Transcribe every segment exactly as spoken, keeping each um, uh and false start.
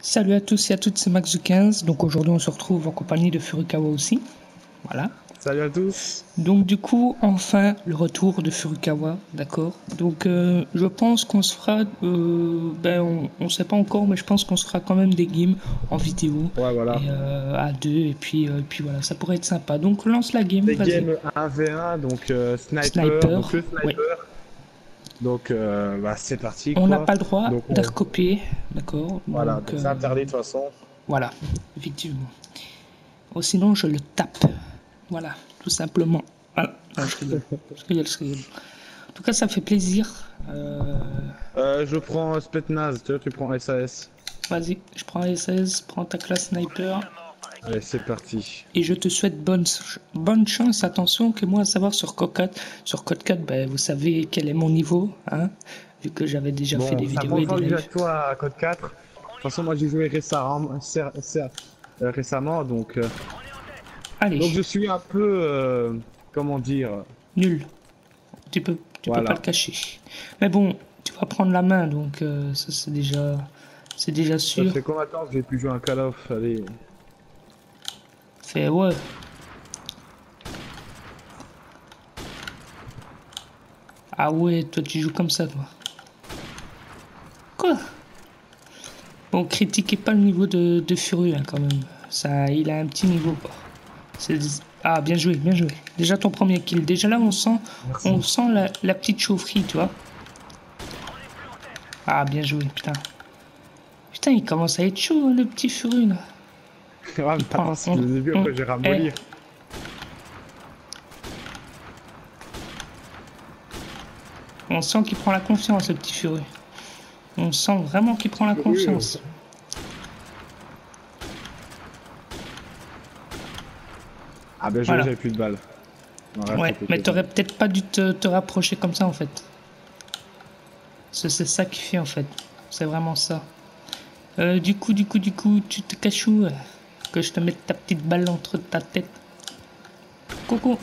Salut à tous et à toutes, c'est Max du quinze. Donc aujourd'hui on se retrouve en compagnie de Furukawa aussi. Voilà. Salut à tous. Donc du coup, enfin le retour de Furukawa, d'accord. Donc euh, je pense qu'on se fera, euh, ben on, on sait pas encore, mais je pense qu'on se fera quand même des games en vidéo. Ouais, voilà. Et euh, à deux, et puis, euh, et puis voilà, ça pourrait être sympa. Donc lance la game, Des vas-y. games un v un, donc euh, sniper, Sniper, donc le sniper. ouais. Donc euh, bah, c'est parti. On n'a quoi. pas le droit donc, on... de recopier, d'accord. Voilà, Donc, donc c'est euh, interdit de toute façon. Voilà, effectivement. Ou sinon, je le tape. Voilà, tout simplement. Voilà. Non, je rigole. Je rigole, je rigole. En tout cas, ça fait plaisir. Euh... Euh, je prends Spetnaz, tu vois, tu prends S A S. Vas-y, je prends S S, prends ta classe sniper. Allez, c'est parti. Et je te souhaite bonne, bonne chance. Attention que moi, à savoir sur Code quatre, sur Code quatre, ben, vous savez quel est mon niveau, hein, vu que j'avais déjà Bon, fait des ça vidéos et prend des déjà lives. toi à code quatre. De toute façon, moi j'ai joué récemment, euh, récemment donc, euh, Allez, donc je suis un peu, euh, comment dire, nul. Tu peux, tu voilà. peux pas le cacher. Mais bon, tu vas prendre la main, donc euh, ça c'est déjà, c'est déjà sûr. Ça fait combien de temps que j'ai pu jouer un Call of? Allez. Fait ouais. Ah ouais, toi tu joues comme ça, toi. Quoi? Bon, critiquez pas le niveau de, de Furieux, hein, quand même. Ça, il a un petit niveau, quoi. Ah, bien joué, bien joué. Déjà ton premier kill. Déjà là, on sent, Merci. on sent la, la petite chaufferie, tu vois. Ah, bien joué, putain. Putain, il commence à être chaud, hein, le petit Furieux, là. Ouais, mais prend- attends, c'est on- le début, on- après j'ai ramolli. eh. On sent qu'il prend la confiance, le petit Furieux. On sent vraiment qu'il prend la confiance. Ah ben je Voilà. j'avais plus de balles. Non, Ouais, mais t'aurais peut-être pas dû te, te rapprocher comme ça en fait. C'est c'est ça qui fait en fait. C'est vraiment ça. Euh, du coup, du coup, du coup, tu te caches où euh, que je te mette ta petite balle entre ta tête. Coucou.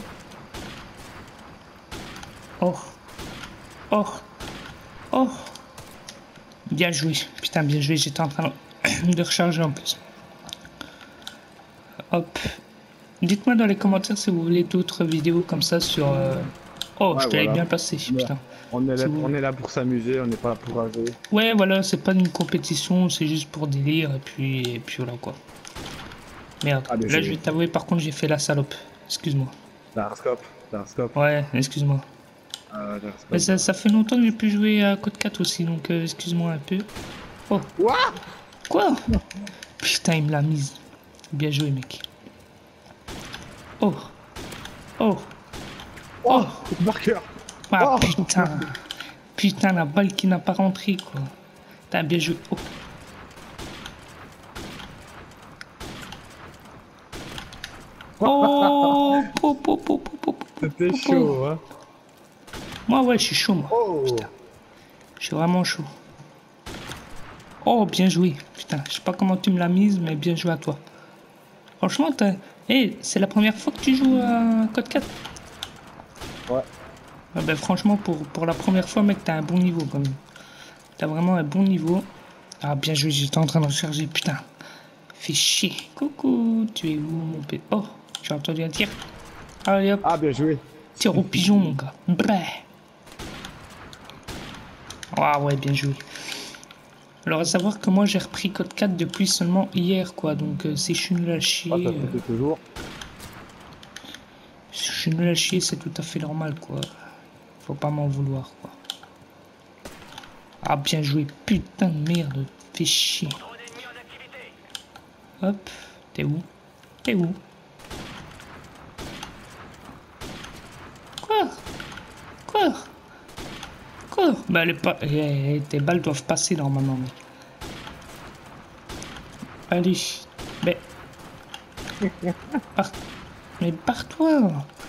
Oh. Oh. Oh. Bien joué. Putain, bien joué. J'étais en train de recharger en plus. Hop. Dites-moi dans les commentaires si vous voulez d'autres vidéos comme ça sur... Euh... Oh, ouais, je te l'ai voilà. bien passé, putain. On est, là, Si vous... on est là pour s'amuser, on n'est pas là pour rager. Ouais, voilà, c'est pas une compétition, c'est juste pour délire, et puis, et puis voilà quoi. Merde, Ah, là je vais t'avouer, par contre, j'ai fait la salope. Excuse-moi. Darscope, Darscope. Ouais, excuse-moi. Euh, Mais ça, ça fait longtemps que j'ai pu jouer à Code quatre aussi, donc euh, excuse-moi un peu. Oh. Quoi? Quoi? Putain, il me l'a mise. Bien joué, mec. Oh. Oh. Oh, marqueur. Ah, Oh. putain. Putain, la balle qui n'a pas rentré, quoi. T'as bien joué. Oh. Oh. Po, po, po, po, po, po, C'était po, po. chaud, hein. Moi, ouais, je suis chaud, moi. Oh. Putain. Je suis vraiment chaud. Oh, bien joué. Putain, je sais pas comment tu me l'as mise, mais bien joué à toi. Franchement, t'as... Hey, c'est la première fois que tu joues à Code quatre? Ouais. Ah ben, franchement, pour, pour la première fois, mec, t'as un bon niveau, quand même. T'as vraiment un bon niveau. Ah, bien joué, j'étais en train de recharger, putain. Fais chier. Coucou, tu es où, mon p... Oh, j'ai entendu un tir. Allez, hop. Ah, bien joué. Tir au pigeon, mon gars. Bref. Ah ouais, bien joué. Alors à savoir que moi j'ai repris Code quatre depuis seulement hier quoi, donc euh, si je suis nul à chier... Ah, ça euh, fait toujours. si je suis nul à chier c'est tout à fait normal quoi. Faut pas m'en vouloir quoi. Ah bien joué, putain de merde, fais chier. Hop, t'es où? T'es où? Quoi? Quoi? Quoi? Bah les, pa eh, tes balles doivent passer normalement mec. Allez, mais... Par... Mais barre-toi.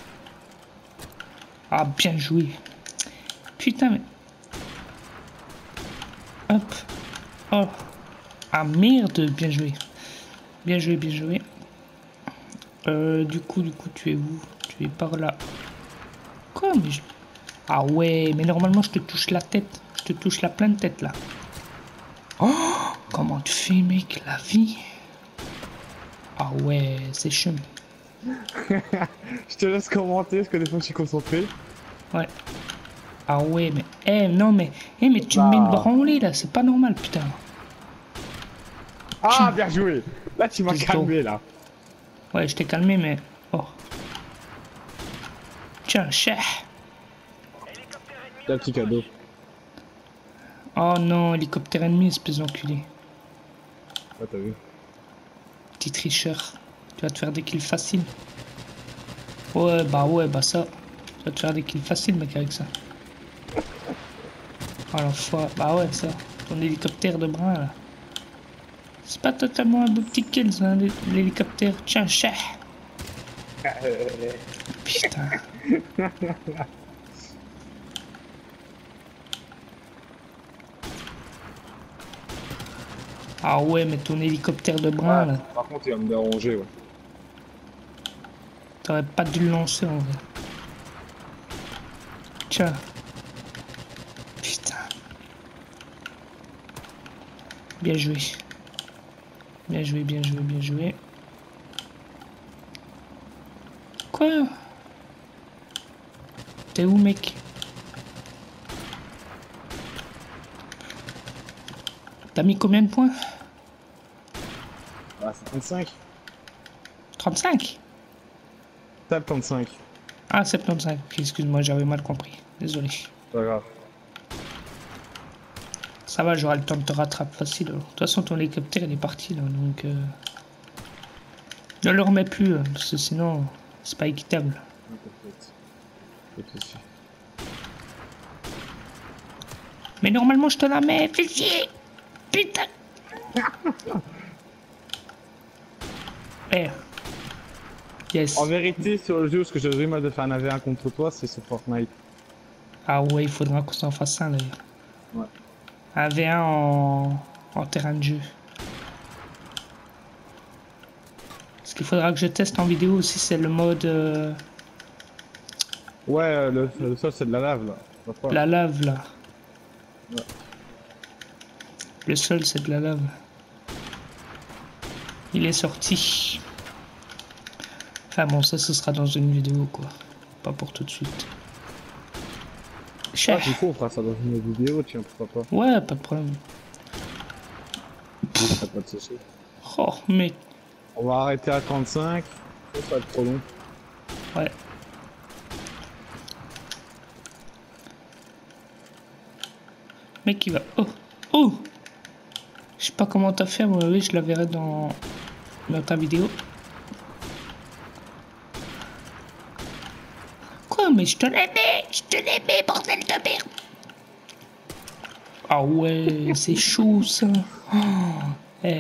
Ah, bien joué. Putain, mais... Hop. Oh. Ah, merde, bien joué. Bien joué, bien joué. Euh, du coup, du coup, tu es où? Tu es par là. Quoi, mais je... Ah ouais, mais normalement, je te touche la tête. Je te touche la pleine tête, là. Oh, comment tu fais, mec, la vie? Ah ouais, c'est chum. Je te laisse commenter parce que des fois je suis concentré. Ouais. Ah ouais, mais... Eh, non, mais... Eh, mais tu me mets une Là. branlée, là. C'est pas normal, putain. Ah, Tiens. bien joué. Là, tu m'as Let's calmé, go. là. Ouais, je t'ai calmé, mais... Oh. Tiens, chef. Un petit cadeau. Oh non, hélicoptère ennemi, espèce d'enculé. Ah, t'as vu. Petit tricheur. Tu vas te faire des kills faciles. Ouais, bah ouais, bah ça. Tu vas te faire des kills faciles, mec, avec ça. Oh l'enfoiré. Bah ouais, ça. Ton hélicoptère de brin, là. C'est pas totalement un beau petit kill, ça, l'hélicoptère. Tiens, chef. Putain. Ah ouais, mais ton hélicoptère de brin, Ouais, là. par contre, il va me déranger, ouais. T'aurais pas dû le lancer, en vrai. Tiens. Putain. Bien joué. Bien joué, bien joué, bien joué. Quoi? T'es où, mec? T'as mis combien de points? Ah, c'est trente-cinq. trente-cinq? Tape trente-cinq. Ah, soixante-quinze. Ok, excuse-moi, j'avais mal compris. Désolé. Pas grave. Ça va, j'aurai le temps de te rattraper facile. De toute façon, ton hélicoptère, il est parti, là, donc... Euh... Ne le remets plus, hein, parce que sinon, c'est pas équitable. Non, t'inquiète. Pas de soucis. Mais normalement, je te la mets, fais chier. Putain. Eh. Yes. En vérité, sur le jeu, ce que j'ai vraiment de faire un A V un contre toi, c'est sur Fortnite. Ah ouais, il faudra qu'on s'en fasse un, d'ailleurs. Ouais. Un V un en... en terrain de jeu. Ce qu'il faudra que je teste en vidéo aussi, c'est le mode... Euh... Ouais, le, le sol, c'est de la lave, là. La, la lave, là. Ouais. Le sol, c'est de la lave. Il est sorti. Enfin bon, ça, ce sera dans une vidéo, quoi. Pas pour tout de suite. Ah, du coup, on fera ça dans une vidéo, tiens, pourquoi pas. Ouais, pas de problème. Pas de soucis. Oh, mec. On va arrêter à trente-cinq. Ça va être trop long. Ouais. Mec, il va... Oh. Oh. Je sais pas comment t'as fait, mais oui, je la verrai dans... dans ta vidéo. Quoi, mais je te l'aimais. Je te l'aimais, bordel de merde. Ah ouais, c'est chaud, ça. Oh. Eh.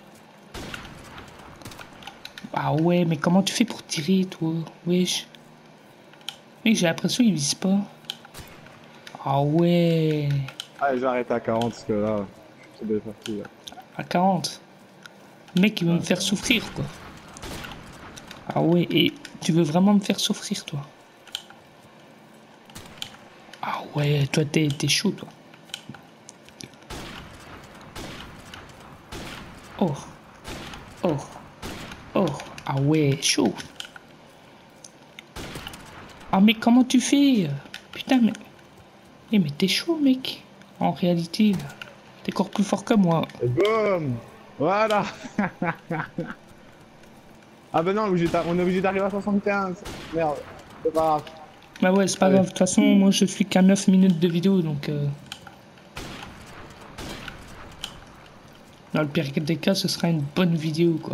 Ah ouais, mais comment tu fais pour tirer, toi? Wesh. Mais j'ai l'impression qu'il vise pas. Ah ouais. Allez, je vais arrêter à quarante parce que là, c'est déjà parti là. À quarante. Le mec, il veut Ouais, me faire souffrir, quoi. Ah ouais, et tu veux vraiment me faire souffrir, toi? Ah ouais, toi, t'es t'es chaud, toi. Oh. Oh. Oh. Ah ouais, chaud. Ah mais comment tu fais? Putain, mais... Eh, mais t'es chaud, mec. En réalité, t'es encore plus fort que moi. Et boum. Voilà. Ah ben non, on est obligé d'arriver à soixante-quinze. Merde, c'est pas grave. Bah ouais, c'est pas Allez. grave. De toute façon, moi, je suis qu'à neuf minutes de vidéo, donc... Euh... Dans le pire des cas, ce sera une bonne vidéo, quoi.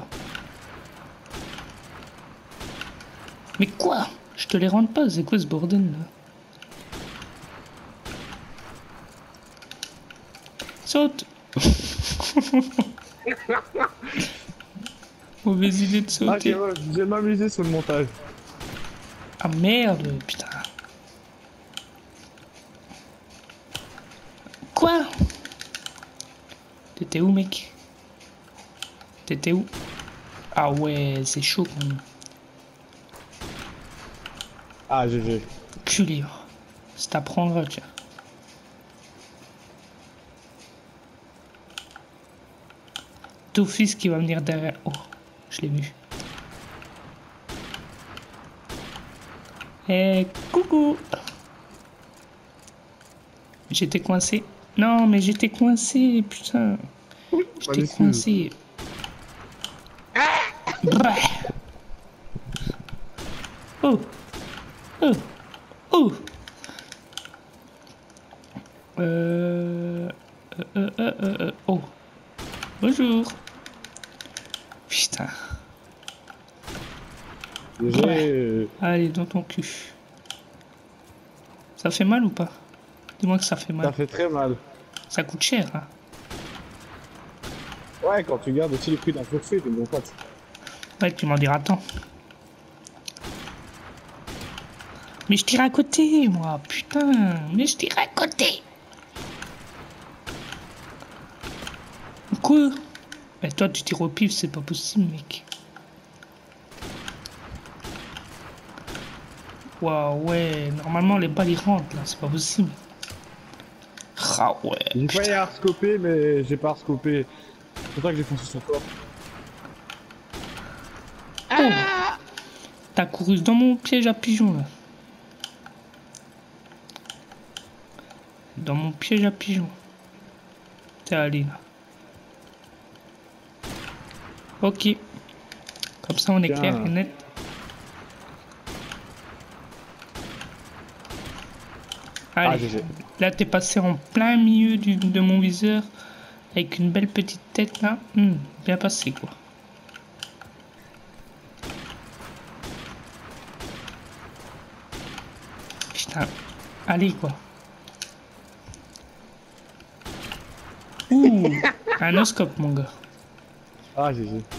Mais quoi? Je te les rends pas, c'est quoi ce bordel, là? Saute. Mauvaise idée de Ah, sauter. je vais m'amuser sur le montage. Ah merde, putain. Quoi? T'étais où, mec? T'étais où? Ah ouais, c'est chaud quand même. Ah, G G. Culé. Ça t'apprendra, tiens. d'office qui va venir derrière. Oh, je l'ai vu. Eh, coucou. J'étais coincé. Non, mais j'étais coincé, putain. J'étais coincé. Brah. Oh. Oh. Oh. Euh... Euh, euh, euh, euh, oh. Bonjour. Putain. J'ai... Allez, dans ton cul. Ça fait mal ou pas? Dis-moi que ça fait mal. Ça fait très mal. Ça coûte cher, hein. Ouais, quand tu gardes aussi le prix d'un forfait, t'es bon pote. Ouais, tu m'en diras tant. Mais je tire à côté, moi, putain. Mais je tire à côté. Quoi? Mais toi, tu tires au pif, c'est pas possible, mec. Waouh, ouais. Normalement, les balles, ils rentrent, là. C'est pas possible. Ah ouais. J'ai failli hard-scoper, mais j'ai pas hard-scopé. C'est pour ça que j'ai foncé sur toi. Oh. T'as couru dans mon piège à pigeon, là. Dans mon piège à pigeon. T'es allé, là. Ok. Comme ça, on est Tiens. clair et net. Allez. Ah, G G. Là, t'es passé en plein milieu du, de mon viseur. Avec une belle petite tête, là. Hum, bien passé, quoi. Putain. Allez, quoi. Ouh. Un oscope, mon gars. Ah, G G.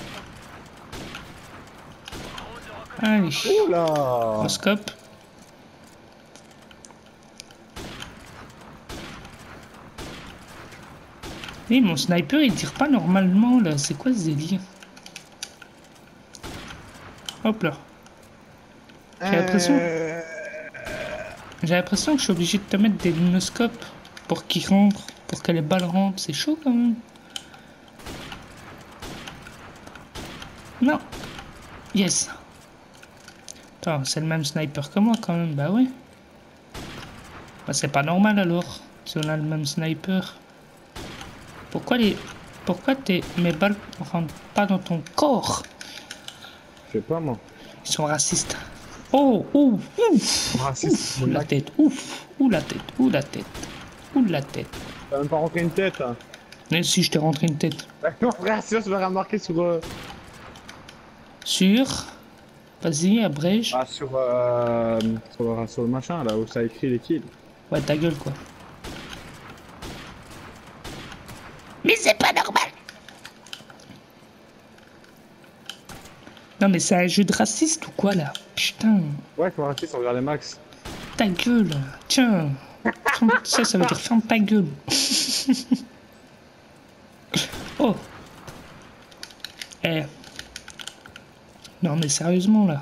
Allez. Oula. Oscope. Oui, mon sniper, il tire pas normalement, là. C'est quoi ce délire? Hop là. J'ai l'impression... Euh... J'ai l'impression que je suis obligé de te mettre des lunoscopes pour qu'ils rentrent, pour que les balles rentrent. C'est chaud, quand même. Non. Yes. Attends, c'est le même sniper que moi, quand même. Bah ouais. Bah, c'est pas normal, alors, si on a le même sniper. Pourquoi les... Pourquoi tes... mes balles ne rentrent pas dans ton corps? Je sais pas, moi. Ils sont racistes. Oh, ouf, ouf, Raciste. ouf, la tête, ouf, ou la tête, ou la tête, ou la tête. T'as même pas rentré une tête, hein. Mais si je t'ai rentré une tête. Bah non, frère, sinon tu vas remarquer sur... Euh... Sur... Vas-y, abrège. Ah, sur, euh... sur, le, sur le machin, là, où ça écrit les kills. Ouais, ta gueule, quoi. Mais c'est pas normal. Non, mais c'est un jeu de raciste ou quoi, là? Putain. Ouais, faut arrêter sans regarder Max. Ta gueule. Tiens. Ça, ça veut dire ferme ta gueule. Oh. Eh. Non, mais sérieusement, là.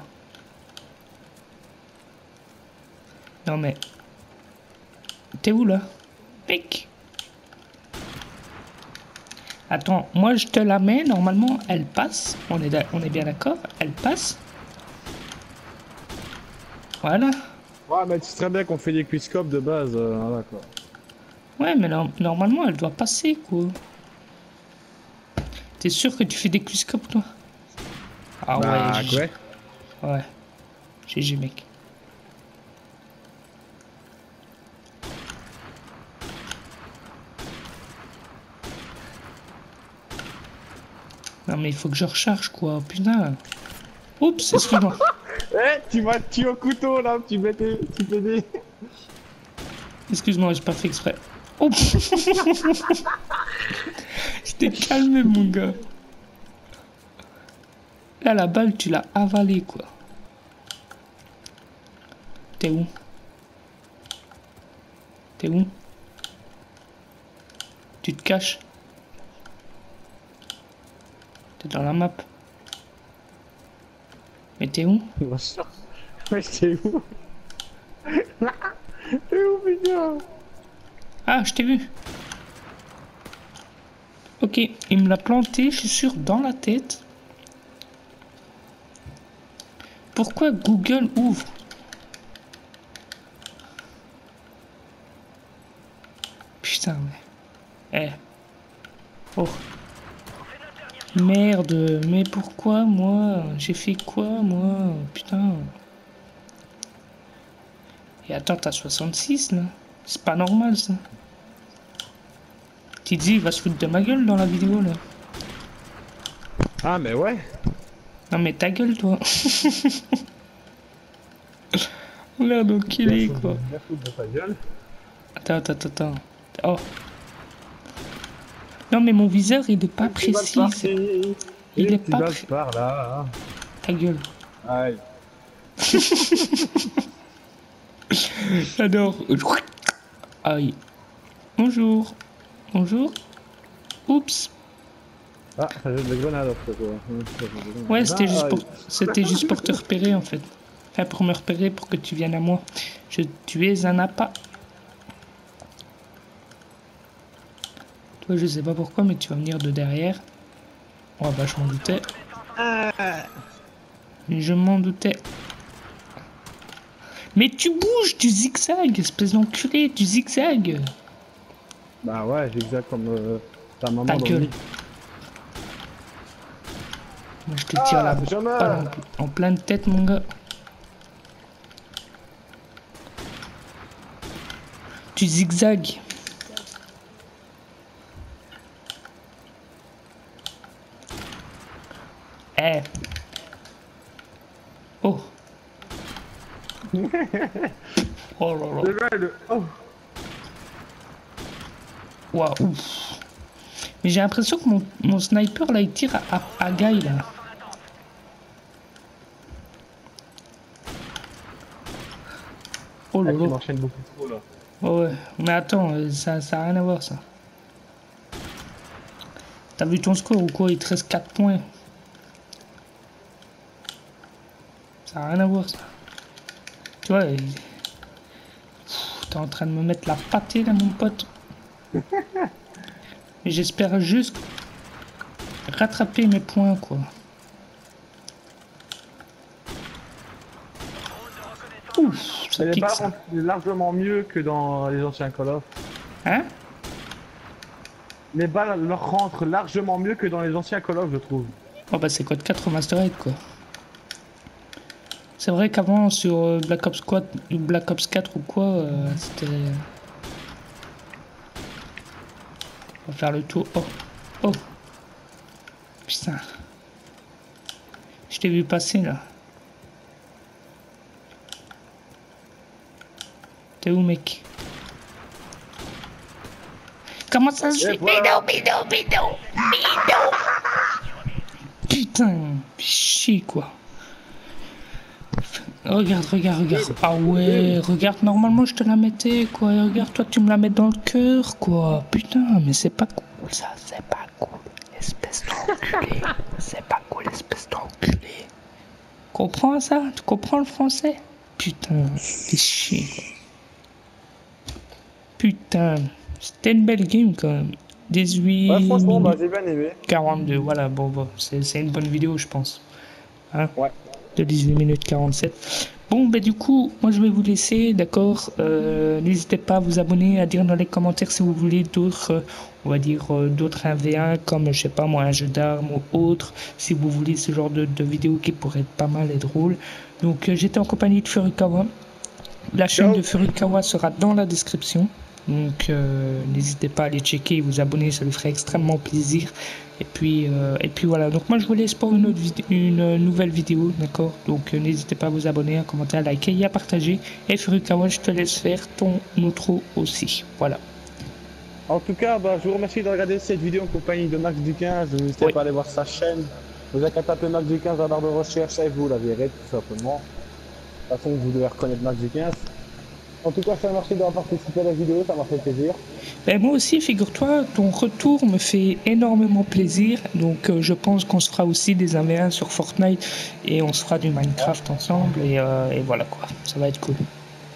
Non, mais... T'es où, là? Mec. Attends, moi, je te la mets. Normalement, elle passe. On est, on est bien d'accord? Elle passe. Voilà. Ouais, mais tu sais très bien qu'on fait des quickscopes de base, euh, voilà, quoi. Ouais, mais no- normalement, elle doit passer, quoi. T'es sûr que tu fais des quickscopes, toi? Ah Bah, ouais, G G. ouais. Ouais. G G, mec. Non, mais il faut que je recharge, quoi. Putain. Oups, excuse-moi. Eh, tu m'as tué au couteau, là, tu mettais... Tu pédais. Excuse-moi, j'ai pas fait exprès. Oh. Je t'ai calmé, mon gars. Là, la balle, tu l'as avalée, quoi. T'es où? T'es où? Tu te caches? T'es dans la map? Mais t'es où? Bien sûr. Ouais, t'es où? T'es où, putain? Ah, je t'ai vu. Ok, il me l'a planté, je suis sûr, dans la tête. Pourquoi Google ouvre? Putain, mais... Eh. Oh. Merde, mais pourquoi moi? J'ai fait quoi, moi? Putain. Et attends, t'as soixante-six, là? C'est pas normal, ça. Tizi, il va se foutre de ma gueule dans la vidéo, là. Ah, mais ouais. Non, mais ta gueule, toi. Merde, enculé, quoi. Bien foutre de ta gueule. Attends, attends, attends. Oh. Non, mais mon viseur, il est pas précis. Il est pas précis. Par là. Ta gueule. Aïe. J'adore. Aïe. Bonjour. Bonjour. Oups. Ah, ça jette des grenades, quoi. Ouais, c'était juste pour, c'était juste pour te repérer, en fait. Enfin, pour me repérer, pour que tu viennes à moi. Je, tu es un appât. Toi, je sais pas pourquoi, mais tu vas venir de derrière. Oh, bah, je m'en doutais. Je m'en doutais. Mais tu bouges, tu zigzags, espèce d'enculé, tu zigzags. Bah ouais, zigzag comme euh, ta maman. Ta dans gueule. le lit. Moi, je te tire Ah, la je balle en, en pleine tête, mon gars. Tu zigzags. Eh. Oh. Oh là là. Le gars, le... Oh. Waouh. Mais j'ai l'impression que mon, mon sniper là il tire à, à, à Guy là. Oh là Ah, tu là. m'enchaînes beaucoup trop là. Oh ouais. Mais attends, ça ça a rien à voir ça. T'as vu ton score ou quoi? Il te reste quatre points. Ça a rien à voir ça. Tu vois, il... T'es en train de me mettre la pâtée là mon pote. Et j'espère juste rattraper mes points quoi. Ouf, ça les pique balles ça. rentrent largement mieux que dans les anciens Call of. Hein? Les balles leur rentrent largement mieux que dans les anciens Call of, je trouve. Oh bah c'est code quatre Masterhead quoi. C'est vrai qu'avant sur Black Ops Squad ou Black Ops quatre ou quoi, euh, c'était... On va faire le tour. Oh, oh. Putain. Je t'ai vu passer là. T'es où mec? Comment ça se fait? Voilà. Mais non, mais non, mais non, mais non. Putain, chier quoi. Regarde, regarde, regarde. Ah ouais, regarde, normalement je te la mettais quoi. Et regarde, toi tu me la mets dans le cœur quoi. Putain, mais c'est pas cool ça, c'est pas cool. Espèce d'enculé. C'est pas cool, espèce d'enculé. Comprends ça? Tu comprends le français? Putain, fais chier. Putain, c'était une belle game quand même. dix-huit Ouais, franchement, bah, minutes j'ai bien aimé. quarante-deux, voilà, bon, bon, c'est c'est une bonne vidéo, je pense. Hein? Ouais. De dix-huit minutes quarante-sept. Bon, ben du coup, moi je vais vous laisser, d'accord. euh, N'hésitez pas à vous abonner, à dire dans les commentaires si vous voulez d'autres, euh, on va dire, euh, d'autres un v un, comme, je sais pas moi, un jeu d'armes ou autre, si vous voulez ce genre de, de vidéo qui pourrait être pas mal et drôle. Donc, euh, j'étais en compagnie de Furukawa. La chaîne Ciao. de Furukawa sera dans la description. Donc euh, n'hésitez pas à aller checker et vous abonner, ça lui ferait extrêmement plaisir. Et puis, euh, et puis voilà, donc moi je vous laisse pour une, autre une euh, nouvelle vidéo, d'accord. Donc euh, n'hésitez pas à vous abonner, à commenter, à liker et à partager. Et Furukawa, je te laisse faire ton outro aussi. Voilà. En tout cas, bah, je vous remercie de regarder cette vidéo en compagnie de Max du quinze. N'hésitez Oui. pas à aller voir sa chaîne. Vous avez qu'à taper Max du quinze dans la barre de recherche et vous la verrez tout simplement. De toute façon, vous devez reconnaître Max du quinze. En tout cas, je te remercie d'avoir participé à la vidéo, ça m'a fait plaisir. Ben, moi aussi, figure-toi, ton retour me fait énormément plaisir. Donc euh, je pense qu'on se fera aussi des un v un sur Fortnite et on se fera du Minecraft ensemble. Et, euh, et voilà quoi, ça va être cool.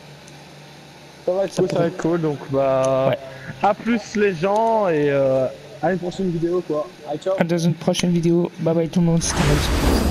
Ça va être Ça cool, ça pourrait- va être cool. Donc, bah, Ouais. à plus les gens et euh, À une prochaine vidéo quoi. Allez ciao. À dans une prochaine vidéo. Bye bye tout le monde, c'était Magic.